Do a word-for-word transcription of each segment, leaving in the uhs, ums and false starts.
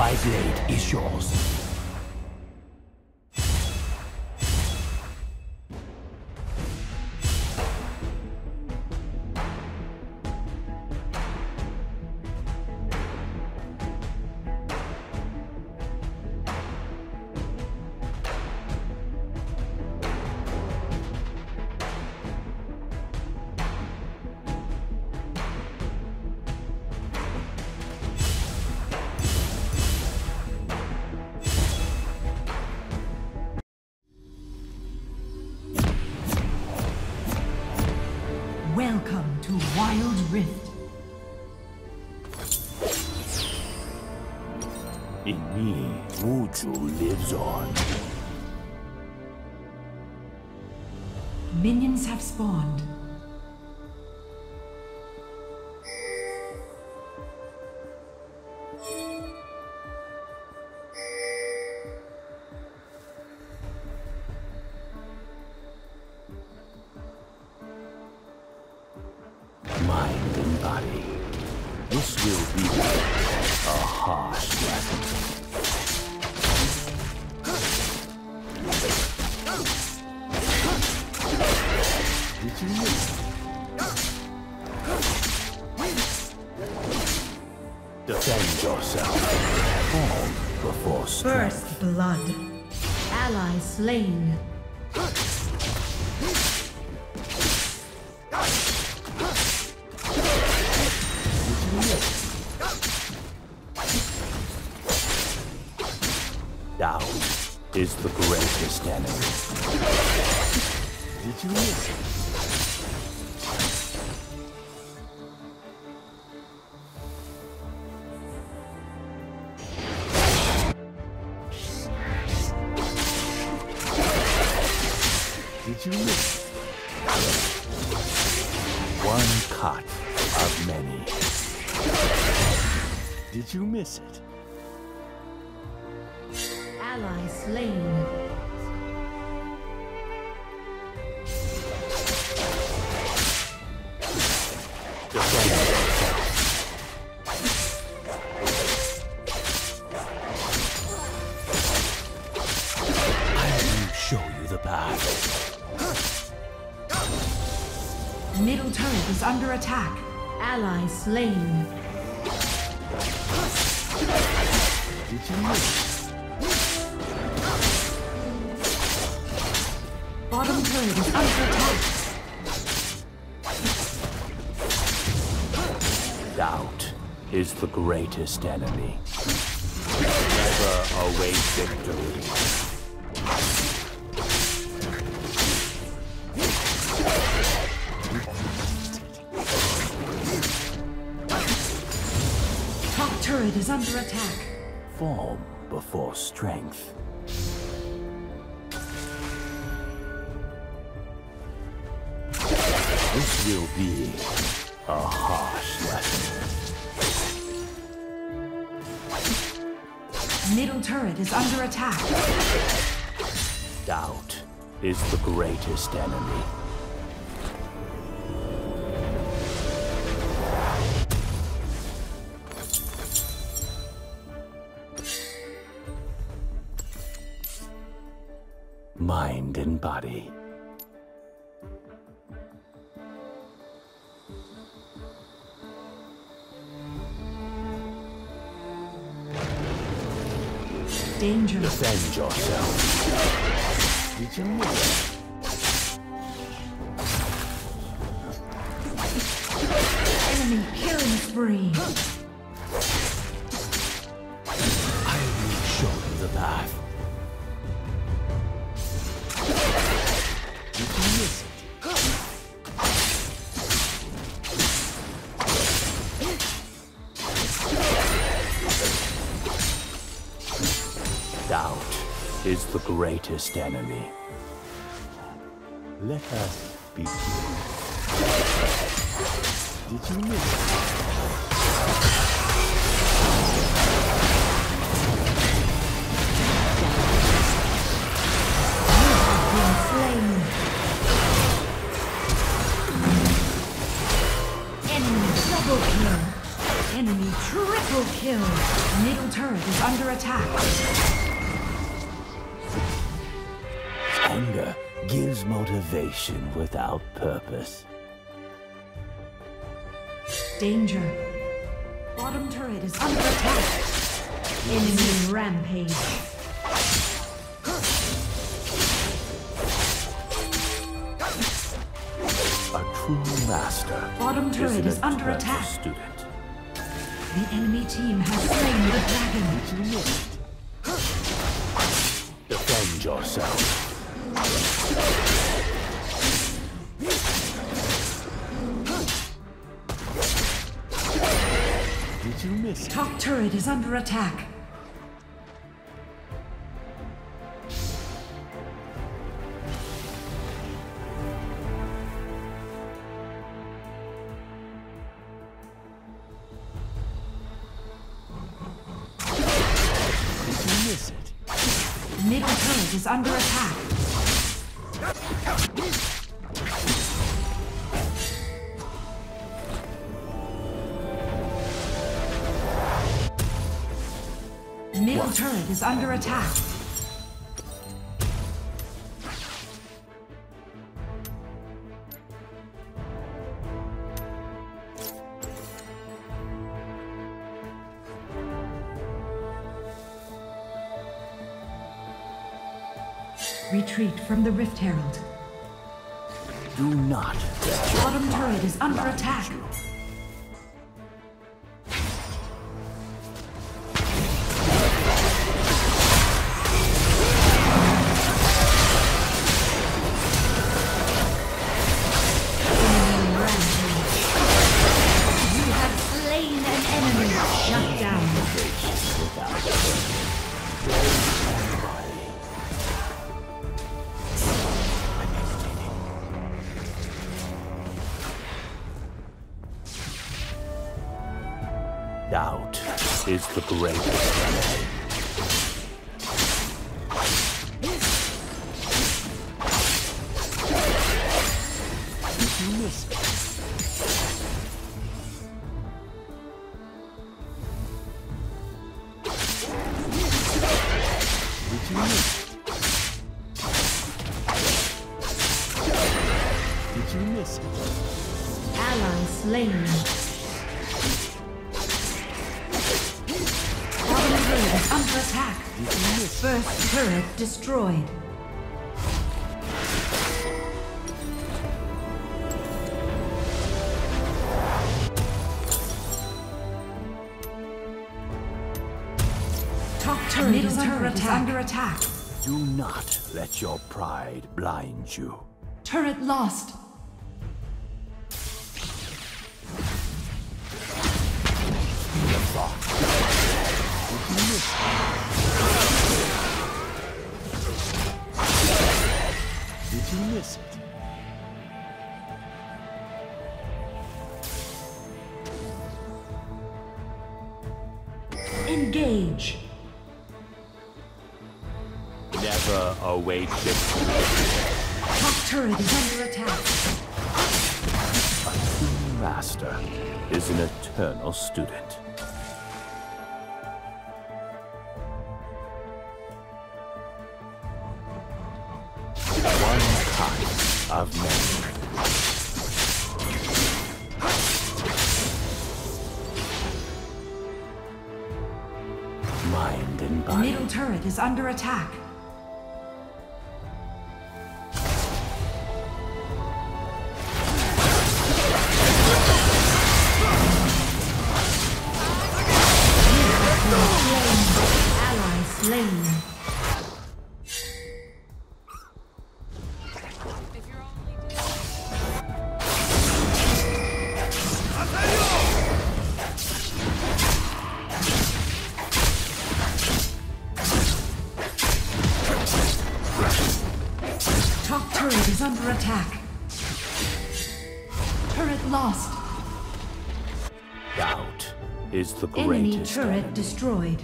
My blade is yours. Welcome to Wild Rift. In me, Wuju lives on. Minions have spawned. Mind and body. This will be a harsh lesson. Did you miss? Defend yourself. Fall before strength. First blood. Ally slain. Doubt is the greatest enemy. Did you miss it? Did you miss it? One cut of many. Did you miss it? Ally slain. I will show you the path. Middle turret is under attack. Ally slain. Did you miss? Bottom turret is under attack. Doubt is the greatest enemy. Never await victory. Top turret is under attack. Form before strength. This will be a harsh lesson. Middle turret is under attack. Doubt is the greatest enemy. Mind and body. Danger. Defend yourself. Did you miss? Enemy killing spree. I will show you the path. Did you miss it? Doubt is the greatest enemy. Let us begin. Did you miss it? Slain. Enemy double kill. Enemy Enemy triple kill. Middle turret is under attack. Anger gives motivation without purpose. Danger. Bottom turret is under attack. Enemy rampage. A true master. Bottom turret is under eternal attack. Student. The enemy team has slain the dragon. Defend yourself. Did you miss it? Top turret is under attack. Did you miss it? Middle turret is under attack. Middle What? turret is under attack. Retreat from the Rift Herald. Do not let your Bottom turret is under blind attack. you. Enemy rampage. You have slain an enemy. Shut down. Without purpose. Doubt is the greatest enemy. Did you miss it? Did you miss it? Did you miss it? Ally slain. Bottom turret is under attack. First turret destroyed. Top turret is under attack. under attack. Do not let your pride blind you. Turret lost. Did you miss it? Engage. Never await victory. Top turret is under attack. A true master is an eternal student. One kind of man. Mind and body. Middle turret is under attack. Ally slain. Top turret is under attack. Turret lost. Doubt is the Enemy greatest turret enemy. destroyed.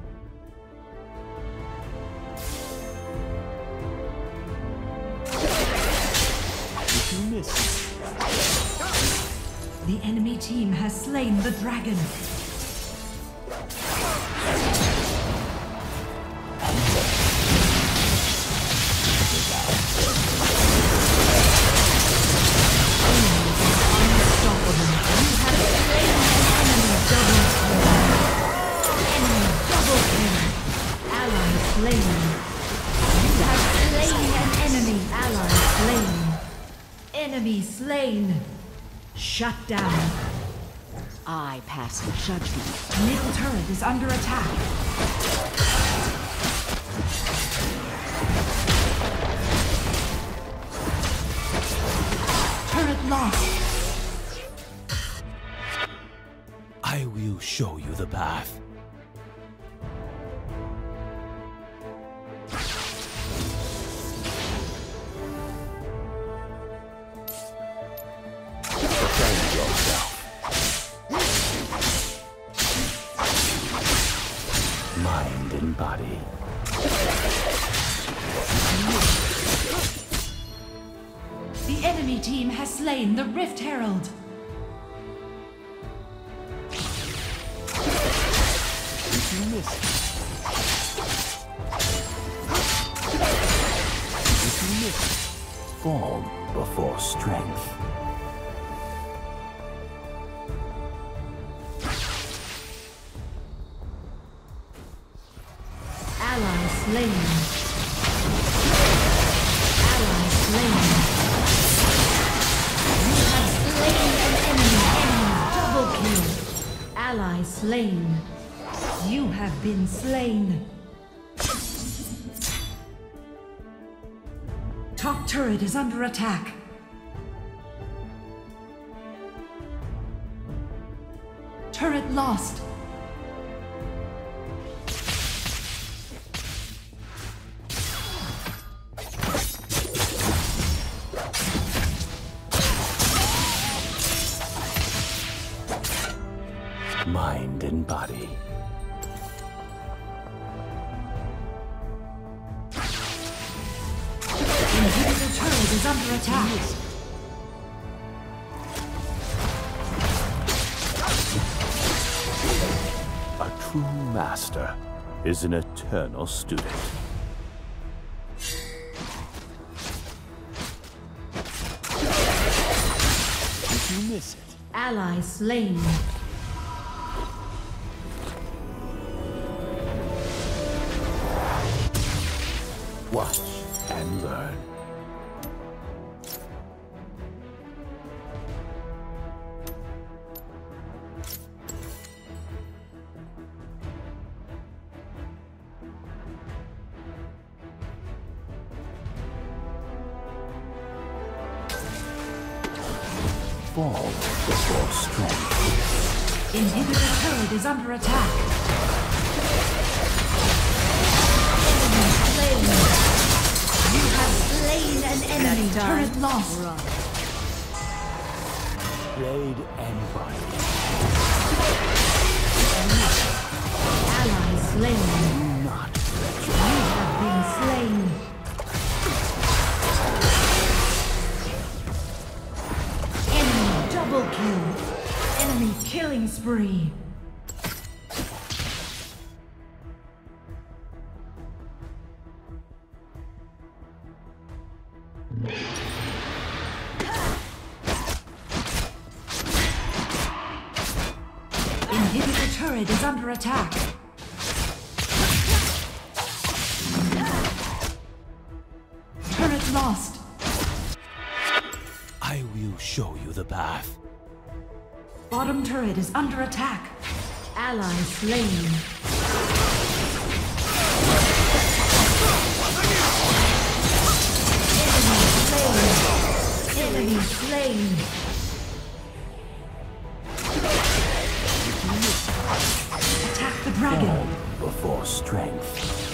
Did you miss it? The enemy team has slain the dragon. slain. Shut down. I pass judgment. Middle turret is under attack. Turret lost. I will show you the path. Defend yourself. Mind and body. The enemy team has slain the Rift Herald. If you miss it. If you miss it. Form before strength. Ally slain. Ally slain. You have slain an enemy. Enemy double kill. Ally slain. You have been slain. Top turret is under attack. Turret lost. Mind and body. Inhibitor turret is under attack. A true master is an eternal student. If you miss it. Ally slain. Watch and learn. Fall before strength. Inhibitor turret is under attack. Enemy slain. You have slain an enemy. Turret lost. Blade and body. Ally slain. Do not let You have been slain. Enemy double kill. Enemy killing spree. Inhibitor turret is under attack. Turret lost. I will show you the path. Bottom turret is under attack. Ally slain. Enemy slain. Enemy slain. Attack the dragon. Fall before strength.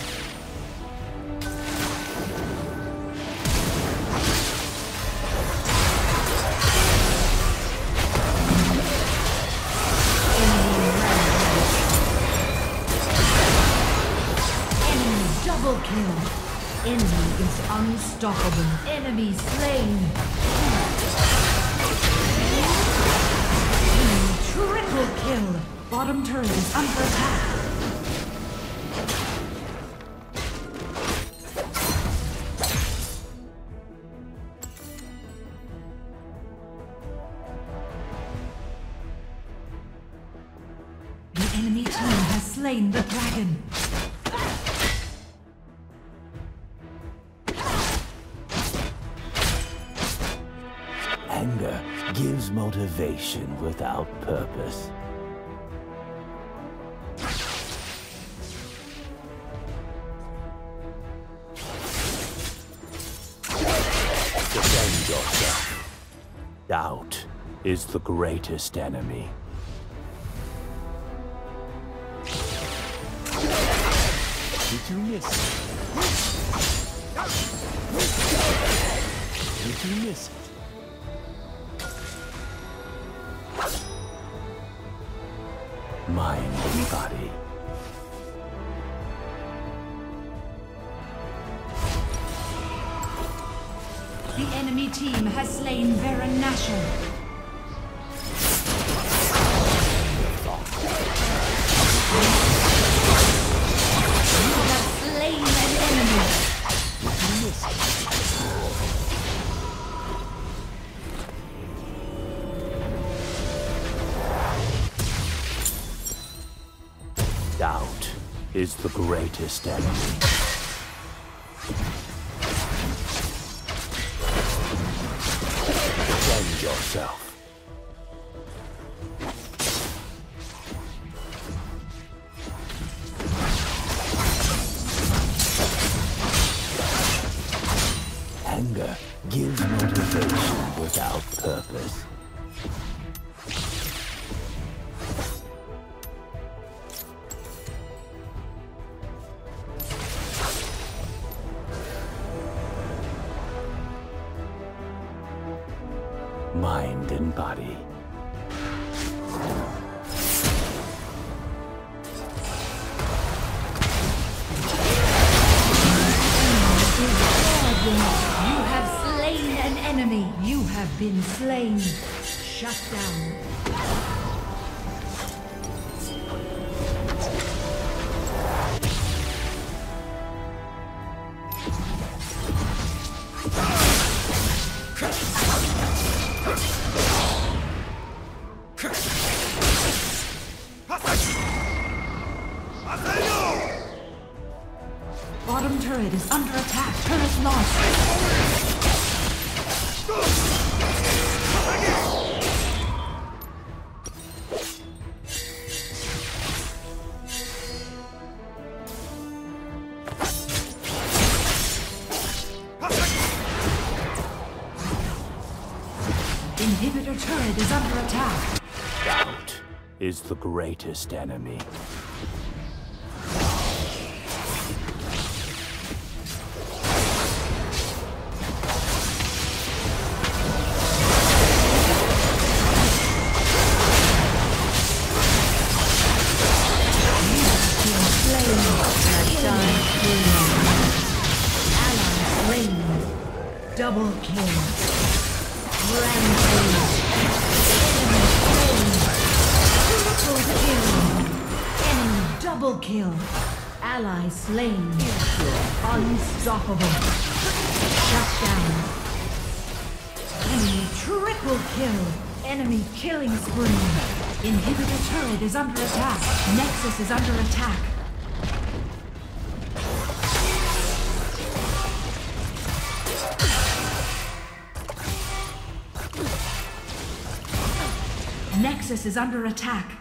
Enemy double kill. Enemy is unstoppable. Enemy slain. Enemy triple kill. Bottom turret is under attack. The enemy team has slain the dragon. Anger gives motivation without purpose. Defend yourself. Doubt is the greatest enemy. Did you miss it? Did you miss it? Mind and body. The enemy team has slain Baron Nashor. You have slain an enemy. Doubt is the greatest enemy. Defend yourself. Anger gives motivation without purpose. Mind and body. You have slain an enemy. You have been slain. Shut down. Bottom turret is under attack. Turret lost. Inhibitor turret is under attack. Doubt is the greatest enemy. Double kill. Rampage. Triple kill. Enemy double kill. Ally slain. Unstoppable. Shut down. Enemy triple kill. Enemy killing spree. Inhibitor turret is under attack. Nexus is under attack. Nexus is under attack.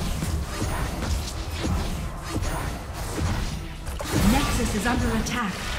Nexus is under attack.